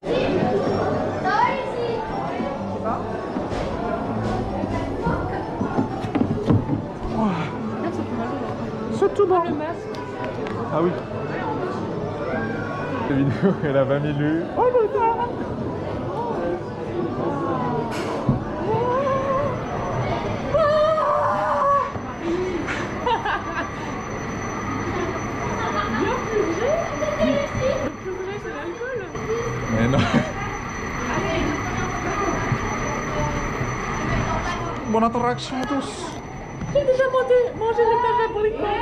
Surtout dans le masque. Ah oui. La vidéo, elle a 20 000 vues. Oh putain! Mais non. Bonne interaction à tous. J'ai déjà mangé le pain d'abricot.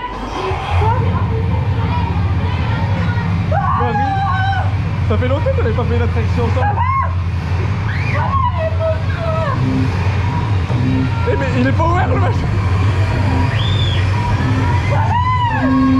Marie, ça fait longtemps qu'on n'avait pas fait une attraction ensemble. Eh mais il est pas ouvert le machin.